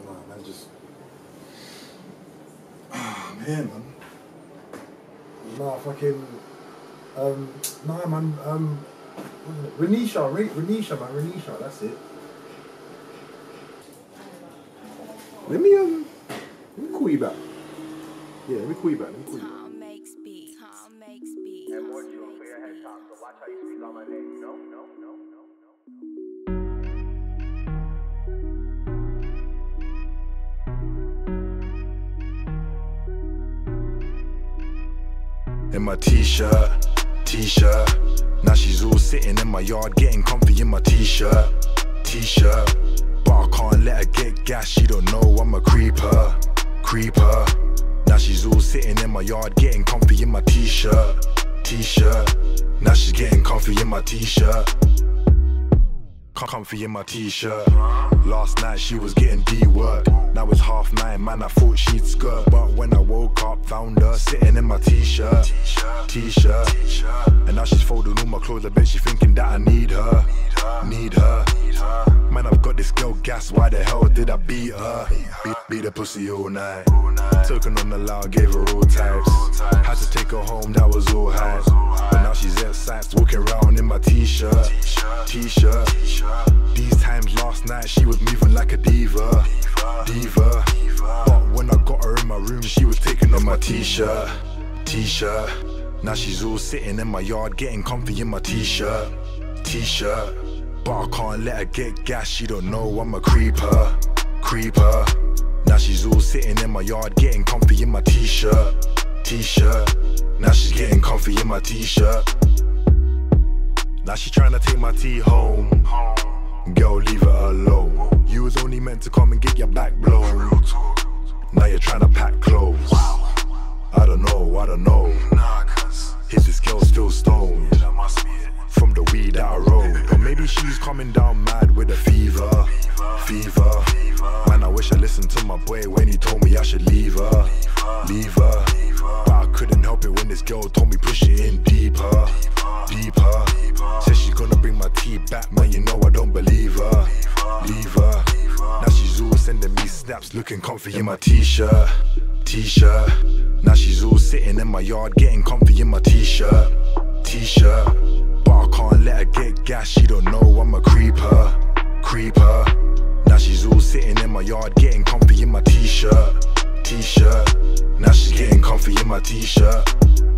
Nah, man, just... Ah, man. Nah, fucking... nah, man, Renisha, man, that's it. Let me call you back. Yeah, let me call you back. Tom makes beats. And more tunes for your head top, so watch how you speak on my name. No. In my t-shirt. Now she's all sitting in my yard getting comfy in my t-shirt. But I can't let her get gas, she don't know I'm a creeper. Now she's all sitting in my yard getting comfy in my t-shirt. Now she's getting comfy in my t-shirt. Comfy in my t-shirt. Last night she was getting D-work. Now it's 9:30, man, I thought she'd skirt. But when I woke up, found her sitting in my t-shirt. And now she's folding all my clothes, I bet she thinking that I need her. Man, I've got this girl gas, why the hell did I beat her? Beat the pussy all night. Token on the loud, gave her all types. Had to take her home, that was all hype. But now she's at sights, walking around in my t-shirt. These times last night, she was moving like a diva. But when I got her in my room, she was taking off my t-shirt. Now she's all sitting in my yard getting comfy in my t-shirt. But I can't let her get gas, she don't know I'm a creeper. Now she's all sitting in my yard getting comfy in my t-shirt. Now she's getting comfy in my t-shirt. Now she's trying to take my tea home. Girl, leave her alone. You was only meant to come and get your back blown. Now you're trying to pack clothes. I don't know. Is this girl still stoned from the weed that I rolled? Or maybe she's coming down mad with a fever. Man, I wish I listened to my boy when he told me I should leave her. But I couldn't help it when this girl told me push it in deeper. Says she's gonna bring my tea back, man, you know I don't believe her. Leave her. Now she's all sending me snaps, looking comfy in my t-shirt. Now she's all sitting in my yard getting comfy in my t-shirt. But I can't let her get gas, she don't know I'm a creeper. Now she's all sitting in my yard getting comfy in my t-shirt. Now she's getting comfy in my t-shirt.